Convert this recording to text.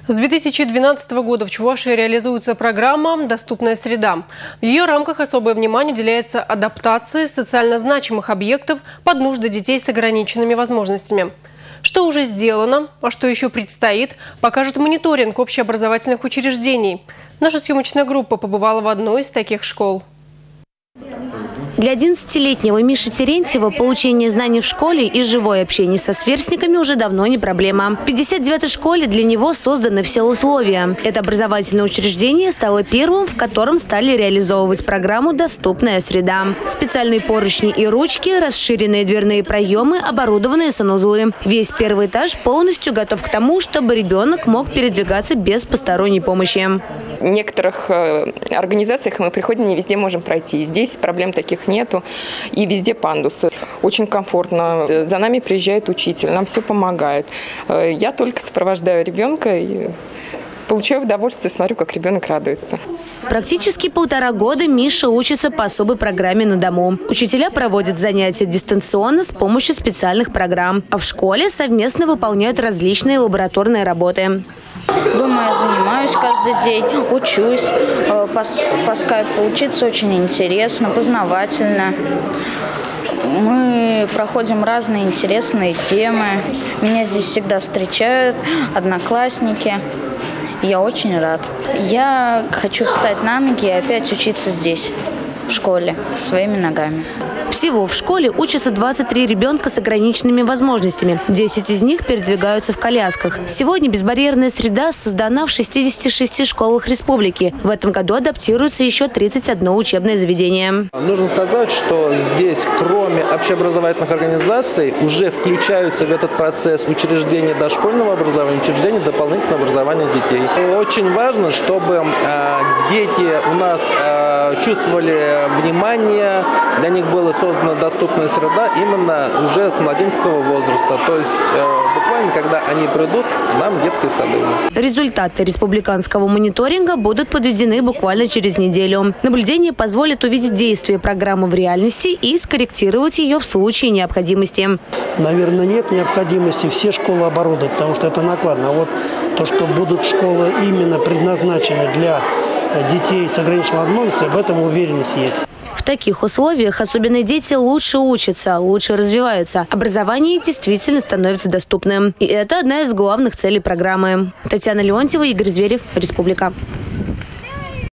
С 2012 года в Чувашии реализуется программа «Доступная среда». В ее рамках особое внимание уделяется адаптации социально значимых объектов под нужды детей с ограниченными возможностями. Что уже сделано, а что еще предстоит, покажет мониторинг общеобразовательных учреждений. Наша съемочная группа побывала в одной из таких школ. Для 11-летнего Миши Терентьева получение знаний в школе и живое общение со сверстниками уже давно не проблема. В 59-й школе для него созданы все условия. Это образовательное учреждение стало первым, в котором стали реализовывать программу «Доступная среда». Специальные поручни и ручки, расширенные дверные проемы, оборудованные санузлы. Весь первый этаж полностью готов к тому, чтобы ребенок мог передвигаться без посторонней помощи. В некоторых организациях мы приходим, не везде можем пройти. Здесь проблем таких нету. И везде пандусы. Очень комфортно. За нами приезжает учитель, нам все помогает. Я только сопровождаю ребенка и получаю удовольствие, смотрю, как ребенок радуется. Практически 1,5 года Миша учится по особой программе на дому. Учителя проводят занятия дистанционно с помощью специальных программ. А в школе совместно выполняют различные лабораторные работы. Дома я занимаюсь каждый день, учусь. По скайпу учиться очень интересно, познавательно. Мы проходим разные интересные темы. Меня здесь всегда встречают одноклассники. Я очень рад. Я хочу встать на ноги и опять учиться здесь, в школе, своими ногами. Всего в школе учатся 23 ребенка с ограниченными возможностями. 10 из них передвигаются в колясках. Сегодня безбарьерная среда создана в 66 школах республики. В этом году адаптируется еще 31 учебное заведение. Нужно сказать, что здесь, кроме общеобразовательных организаций, уже включаются в этот процесс учреждения дошкольного образования, учреждения дополнительного образования детей. И очень важно, чтобы дети у нас чувствовали внимание, для них была создана доступная среда именно уже с младенческого возраста. То есть буквально, когда они придут, нам детские сады. Результаты республиканского мониторинга будут подведены буквально через неделю. Наблюдение позволит увидеть действие программы в реальности и скорректировать ее в случае необходимости. Наверное, нет необходимости все школы оборудовать, потому что это накладно. А вот то, что будут школы именно предназначены для детей с ограниченными возможностями, в этом уверенность есть. В таких условиях особенно дети лучше учатся, лучше развиваются. Образование действительно становится доступным. И это одна из главных целей программы. Татьяна Леонтьева, Игорь Зверев, Республика.